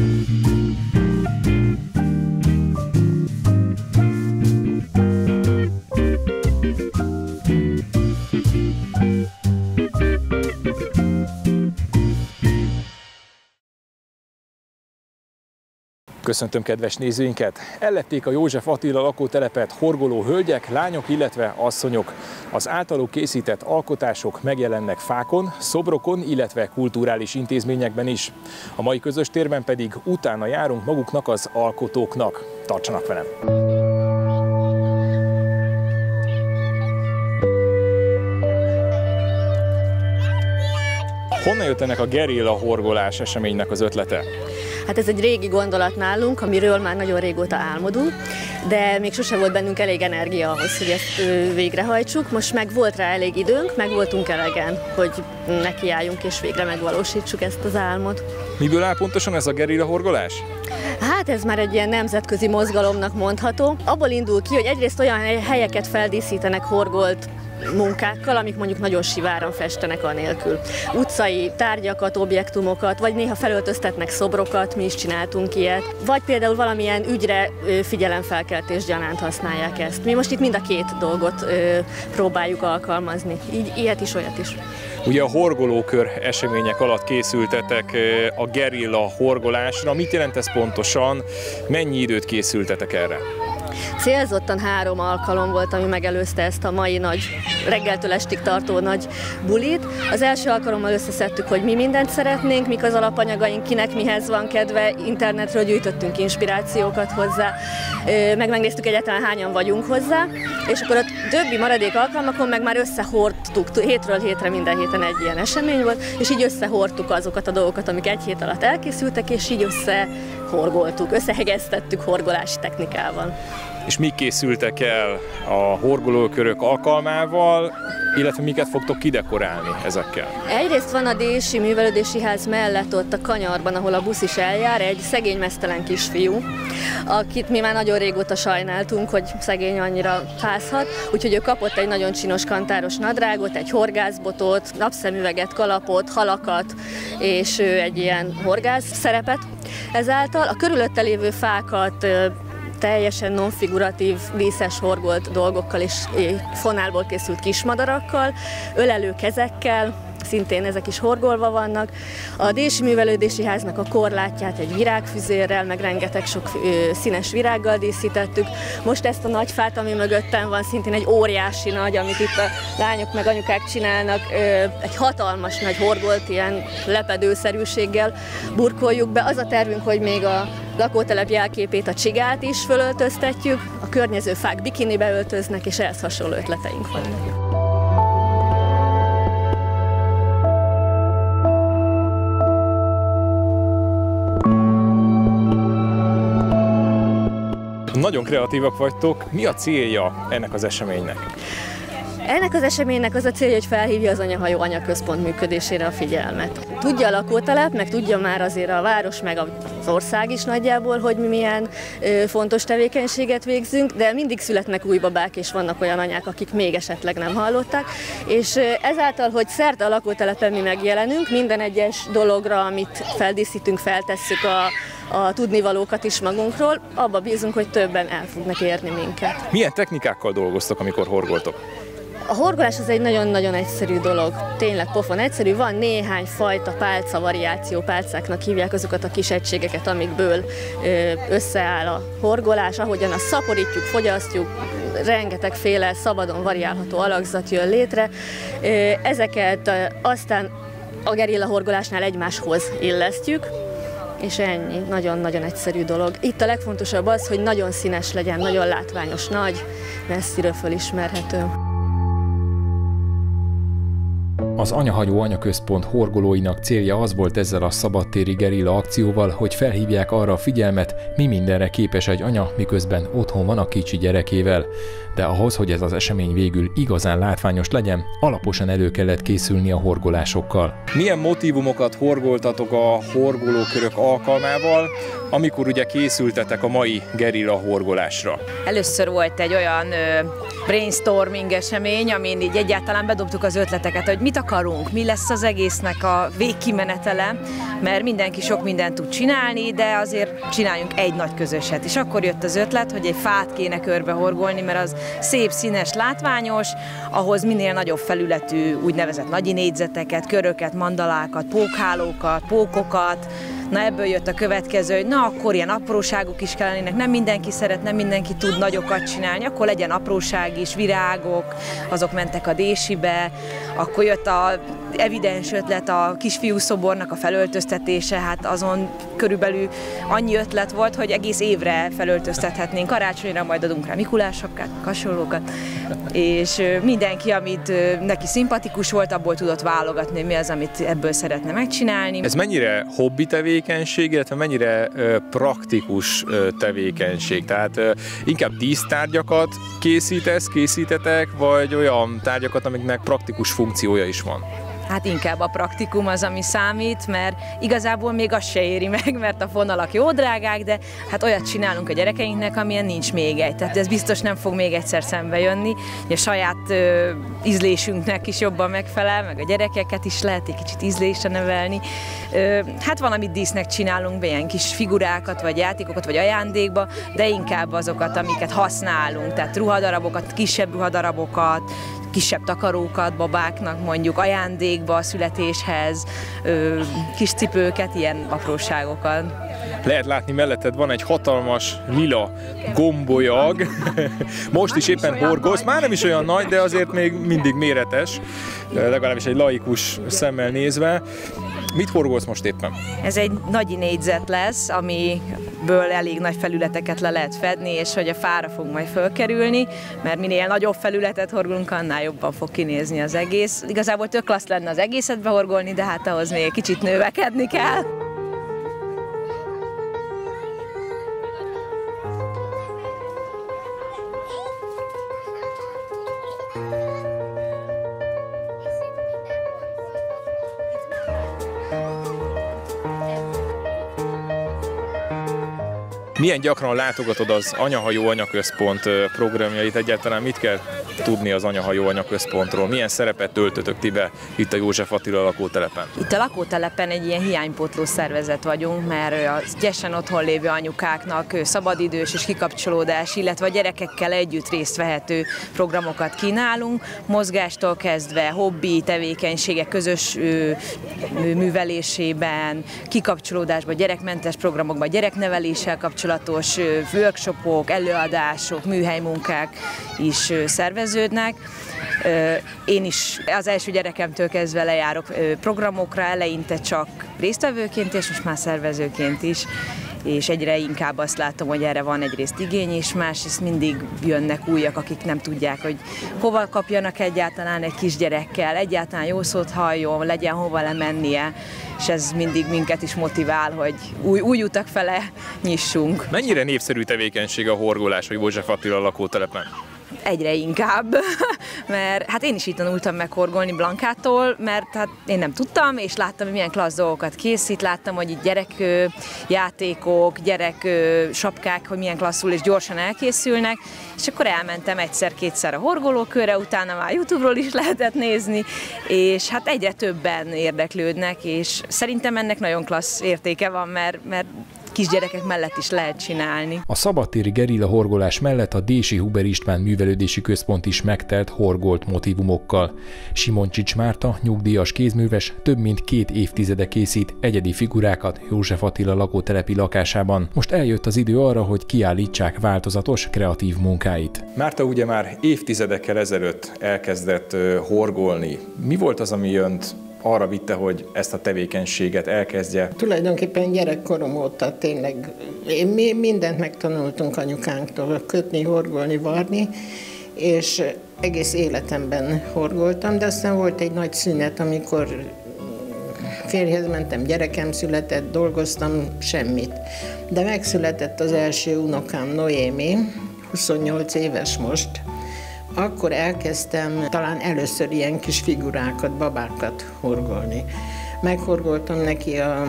Köszöntöm kedves nézőinket! Ellették a József Attila lakótelepet horgoló hölgyek, lányok, illetve asszonyok. Az általuk készített alkotások megjelennek fákon, szobrokon, illetve kulturális intézményekben is. A mai közös térben pedig utána járunk maguknak az alkotóknak. Tartsanak velem! Honnan jött ennek a gerilla horgolás eseménynek az ötlete? Hát ez egy régi gondolat nálunk, amiről már nagyon régóta álmodunk, de még sose volt bennünk elég energia ahhoz, hogy ezt végrehajtsuk. Most meg volt rá elég időnk, meg voltunk elegen, hogy nekiálljunk és végre megvalósítsuk ezt az álmot. Miből áll pontosan ez a gerilla horgolás? Hát ez már egy ilyen nemzetközi mozgalomnak mondható. Abból indul ki, hogy egyrészt olyan helyeket feldíszítenek horgolt munkákkal, amik mondjuk nagyon siváran festenek anélkül. Utcai tárgyakat, objektumokat, vagy néha felöltöztetnek szobrokat, mi is csináltunk ilyet. Vagy például valamilyen ügyre figyelemfelkeltés gyanánt használják ezt. Mi most itt mind a két dolgot próbáljuk alkalmazni. Így ilyet is, olyat is. Ugye a horgolókör események alatt készültetek a gerilla horgolásra. Mit jelent ez pontosan? Mennyi időt készültetek erre? Célzottan 3 alkalom volt, ami megelőzte ezt a mai nagy, reggeltől estig tartó nagy bulit. Az első alkalommal összeszedtük, hogy mi mindent szeretnénk, mik az alapanyagaink, kinek mihez van kedve, internetről gyűjtöttünk inspirációkat hozzá, megnéztük egyáltalán hányan vagyunk hozzá, és akkor a többi maradék alkalmakon meg már összehordtuk, hétről hétre minden héten egy ilyen esemény volt, és így összehordtuk azokat a dolgokat, amik egy hét alatt elkészültek, és így összehorgoltuk, összehegeztettük horgolási technikával. És mik készültek el a horgolókörök alkalmával, illetve miket fogtok kidekorálni ezekkel? Egyrészt van a Dési Művelődési Ház mellett ott a kanyarban, ahol a busz is eljár, egy szegény meztelen kisfiú, akit mi már nagyon régóta sajnáltunk, hogy szegény annyira házhat, úgyhogy ő kapott egy nagyon csinos kantáros nadrágot, egy horgászbotot, napszemüveget, kalapot, halakat, és egy ilyen horgász szerepet. Ezáltal a körülötte lévő fákat teljesen non-figuratív, díszes horgolt dolgokkal és fonálból készült kismadarakkal, ölelő kezekkel, szintén ezek is horgolva vannak. A Dési Művelődési Háznak a korlátját egy virágfüzérrel, meg rengeteg sok színes virággal díszítettük. Most ezt a nagy fát, ami mögöttem van, szintén egy óriási nagy, amit itt a lányok meg anyukák csinálnak, egy hatalmas nagy horgolt, ilyen lepedőszerűséggel burkoljuk be. Az a tervünk, hogy még a lakótelep jelképét, a csigát is fölöltöztetjük, a környező fák bikinibe öltöznek, és ehhez hasonló ötleteink vannak. Nagyon kreatívak vagytok. Mi a célja ennek az eseménynek? Ennek az eseménynek az a célja, hogy felhívja az Anyahajó Anyaközpont működésére a figyelmet. Tudja a lakótelep, meg tudja már azért a város, meg az ország is nagyjából, hogy mi milyen fontos tevékenységet végzünk, de mindig születnek új babák, és vannak olyan anyák, akik még esetleg nem hallották. És ezáltal, hogy szerte a lakótelepen mi megjelenünk, minden egyes dologra, amit feldíszítünk, feltesszük a tudnivalókat is magunkról, abba bízunk, hogy többen el fognak érni minket. Milyen technikákkal dolgoztok, amikor horgoltok? A horgolás az egy nagyon-nagyon egyszerű dolog, tényleg pofon egyszerű, van néhány fajta pálca variáció, pálcáknak hívják azokat a kis egységeket, amikből összeáll a horgolás, ahogyan azt szaporítjuk, fogyasztjuk, rengetegféle szabadon variálható alakzat jön létre. Ezeket aztán a gerilla horgolásnál egymáshoz illesztjük, és ennyi, nagyon-nagyon egyszerű dolog. Itt a legfontosabb az, hogy nagyon színes legyen, nagyon látványos, nagy, messziről fölismerhető. Az Anyahajó Anyaközpont horgolóinak célja az volt ezzel a szabadtéri gerilla akcióval, hogy felhívják arra a figyelmet, mi mindenre képes egy anya, miközben otthon van a kicsi gyerekével. De ahhoz, hogy ez az esemény végül igazán látványos legyen, alaposan elő kellett készülni a horgolásokkal. Milyen motívumokat horgoltatok a horgolókörök alkalmával, amikor ugye készültetek a mai gerilla horgolásra? Először volt egy olyan brainstorming esemény, amin így egyáltalán bedobtuk az ötleteket, hogy mit akarunk, mi lesz az egésznek a végkimenetele, mert mindenki sok mindent tud csinálni, de azért csináljunk egy nagy közöset. És akkor jött az ötlet, hogy egy fát kéne körbehorgolni, mert az szép, színes, látványos, ahhoz minél nagyobb felületű úgynevezett nagyi négyzeteket, köröket, mandalákat, pókhálókat, pókokat. Na ebből jött a következő, hogy na akkor ilyen apróságok is kellenének, nem mindenki szeret, nem mindenki tud nagyokat csinálni, akkor legyen apróság is, virágok, azok mentek a désibe, akkor jött a evidens ötlet a kisfiú szobornak a felöltöztetése, hát azon körülbelül annyi ötlet volt, hogy egész évre felöltöztethetnénk, karácsonyra majd adunk rá Mikulás sapkát, hasonlókat, és mindenki, amit neki szimpatikus volt, abból tudott válogatni, mi az, amit ebből szeretne megcsinálni. Ez mennyire hobbi tevékenység, illetve mennyire praktikus tevékenység? Tehát inkább dísztárgyakat készítetek, vagy olyan tárgyakat, amiknek praktikus funkciója is van? Hát inkább a praktikum az, ami számít, mert igazából még az se éri meg, mert a fonalak jó drágák, de hát olyat csinálunk a gyerekeinknek, amilyen nincs még egy. Tehát ez biztos nem fog még egyszer szembe jönni. A saját ízlésünknek is jobban megfelel, meg a gyerekeket is lehet egy kicsit ízlésre nevelni. Hát van, amit dísznek csinálunk, ilyen kis figurákat, vagy játékokat, vagy ajándékba, de inkább azokat, amiket használunk. Tehát ruhadarabokat, kisebb ruhadarabokat, kisebb takarókat babáknak mondjuk ajándékba a születéshez, kis cipőket, ilyen apróságokat. Lehet látni melletted van egy hatalmas lila gombolyag. Most is éppen horgolsz, már nem is olyan nagy, de azért még mindig méretes, legalábbis egy laikus szemmel nézve. Mit horgolsz most éppen? Ez egy nagy négyzet lesz, amiből elég nagy felületeket le lehet fedni, és hogy a fára fog majd fölkerülni, mert minél nagyobb felületet horgolunk, annál jobban fog kinézni az egész. Igazából tök klassz lenne az egészet behorgolni, de hát ahhoz még egy kicsit növekedni kell. Milyen gyakran látogatod az Anyahajó Anyaközpont programjait? Egyáltalán mit kell tudni az Anyahajó Anyaközpontról? Milyen szerepet töltötök ti be itt a József Attila lakótelepen? Itt a lakótelepen egy ilyen hiánypótló szervezet vagyunk, mert a gyesen otthon lévő anyukáknak szabadidős és kikapcsolódás, illetve a gyerekekkel együtt részt vehető programokat kínálunk, mozgástól kezdve hobbi tevékenységek közös művelésében, kikapcsolódásban, gyerekmentes programokban, gyerekneveléssel kapcsolatos workshopok, előadások, műhelymunkák is szerveződnek. Én is az első gyerekemtől kezdve lejárok programokra, eleinte csak résztvevőként, és most már szervezőként is, és egyre inkább azt látom, hogy erre van egyrészt igény, és másrészt mindig jönnek újak, akik nem tudják, hogy hova kapjanak egyáltalán egy kisgyerekkel, egyáltalán jó szót halljon, legyen hova lemennie, és ez mindig minket is motivál, hogy új utak fele nyissunk. Mennyire népszerű tevékenység a horgolás a József Attila lakótelepen? Egyre inkább, mert hát én is itt tanultam meg horgolni Blankától, mert hát én nem tudtam, és láttam, hogy milyen klassz dolgokat készít, láttam, hogy itt gyerekjátékok, gyerek sapkák, hogy milyen klasszul és gyorsan elkészülnek, és akkor elmentem egyszer-kétszer a horgolókörre, utána már YouTube-ról is lehetett nézni, és hát egyre többen érdeklődnek, és szerintem ennek nagyon klassz értéke van, mert kisgyerekek mellett is lehet csinálni. A szabadtéri gerilla horgolás mellett a Dési Huber István Művelődési Központ is megtelt horgolt motívumokkal. Simoncsics Márta, nyugdíjas kézműves, több mint 2 évtizede készít egyedi figurákat József Attila lakótelepi lakásában. Most eljött az idő arra, hogy kiállítsák változatos, kreatív munkáit. Márta ugye már évtizedekkel ezelőtt elkezdett horgolni. Mi volt az, ami önt arra vitte, hogy ezt a tevékenységet elkezdje? Tulajdonképpen gyerekkorom óta tényleg mi mindent megtanultunk anyukánktól, kötni, horgolni, varni, és egész életemben horgoltam, de aztán volt egy nagy szünet, amikor férjhez mentem, gyerekem született, dolgoztam, semmit. De megszületett az első unokám, Noémi, 28 éves most. Akkor elkezdtem talán először ilyen kis figurákat, babákat horgolni. Meghorgoltam neki a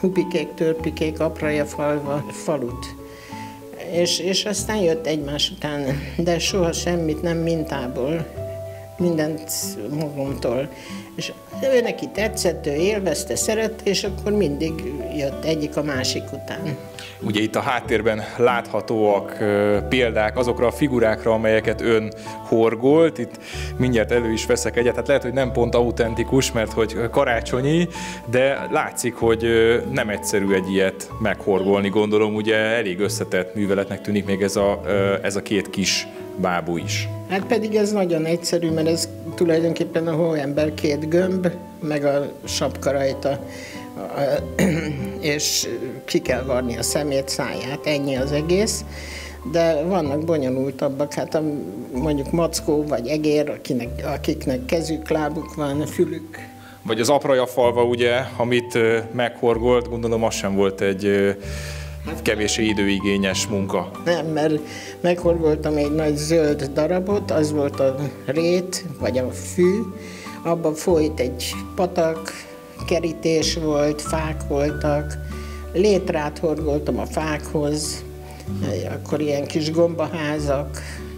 Hupikék, Törpikék, Aprajafalva falut. És aztán jött egymás után, de soha semmit nem mintából, mindent magamtól. És ő neki tetszett, ő élvezte, szerette, és akkor mindig jött egyik a másik után. Ugye itt a háttérben láthatóak példák azokra a figurákra, amelyeket ön horgolt. Itt mindjárt elő is veszek egyet. Hát lehet, hogy nem pont autentikus, mert hogy karácsonyi, de látszik, hogy nem egyszerű egy ilyet meghorgolni. Gondolom, ugye elég összetett műveletnek tűnik még ez a két kis bábú is. Hát pedig ez nagyon egyszerű, mert ez tulajdonképpen a hóember két gömb, meg a sapka rajta, és ki kell varni a szemét, száját, ennyi az egész. De vannak bonyolultabbak, hát mondjuk mackó vagy egér, akiknek kezük, lábuk van, fülük. Vagy az Aprajafalva, ugye, amit meghorgolt, gondolom az sem volt egy kevéssé időigényes munka. Nem, mert meghorgoltam egy nagy zöld darabot, az volt a rét, vagy a fű, abban folyt egy patak, kerítés volt, fák voltak, létrát horgoltam a fákhoz, akkor ilyen kis gombaházak.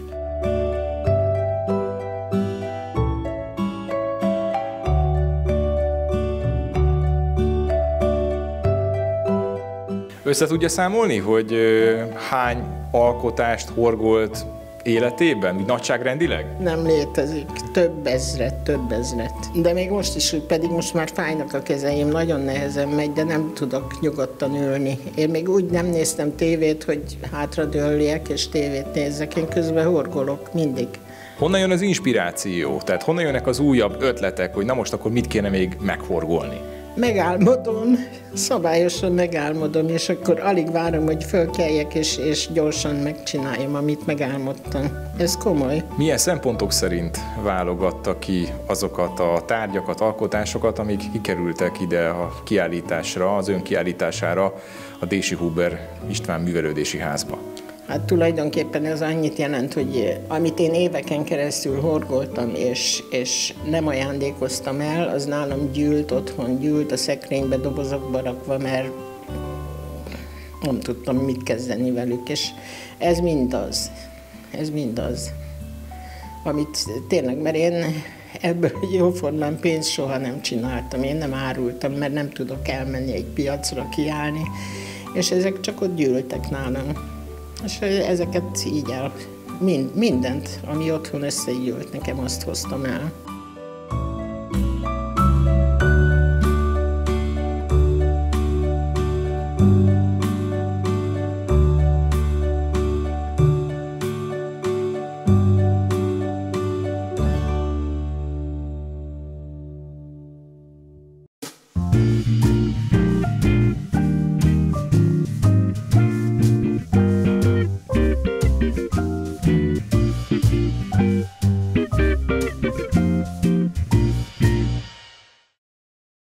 Össze tudja számolni, hogy hány alkotást horgolt életében, nagyságrendileg? Nem létezik, több ezret. De még most is, pedig most már fájnak a kezeim, nagyon nehezen megy, de nem tudok nyugodtan ülni. Én még úgy nem néztem tévét, hogy hátradőljek és tévét nézzek, én közben horgolok mindig. Honnan jön az inspiráció? Tehát honnan jönnek az újabb ötletek, hogy na most akkor mit kéne még meghorgolni? Megálmodom, szabályosan megálmodom, és akkor alig várom, hogy fölkeljek, és gyorsan megcsináljam, amit megálmodtam. Ez komoly. Milyen szempontok szerint válogatta ki azokat a tárgyakat, alkotásokat, amik kikerültek ide a kiállításra, az ön kiállítására a Dési Huber István Művelődési Házba? Hát tulajdonképpen ez annyit jelent, hogy amit én éveken keresztül horgoltam, és nem ajándékoztam el, az nálam gyűlt, otthon gyűlt, a szekrénybe, dobozokba rakva, mert nem tudtam mit kezdeni velük, és ez mindaz, amit tényleg, mert én ebből jóformán pénzt soha nem csináltam, én nem árultam, mert nem tudok elmenni egy piacra kiállni, és ezek csak ott gyűltek nálam. És ezeket így mindent, ami otthon összegyűlt, nekem azt hoztam el.